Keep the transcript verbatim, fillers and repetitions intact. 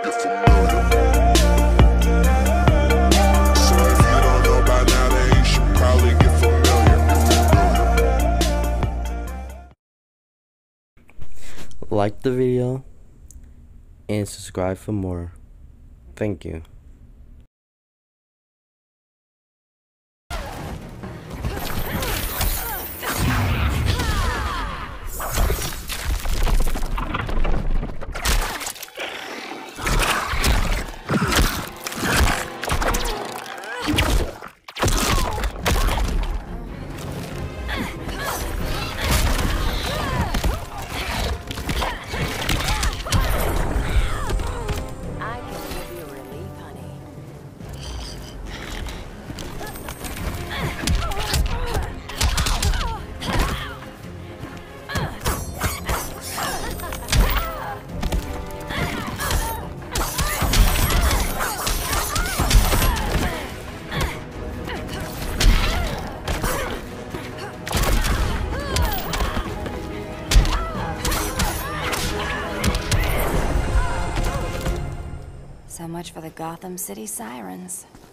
get familiar. So if you don't know by now, then you should probably get familiar. Like the video and subscribe for more. Thank you. So much for the Gotham City Sirens.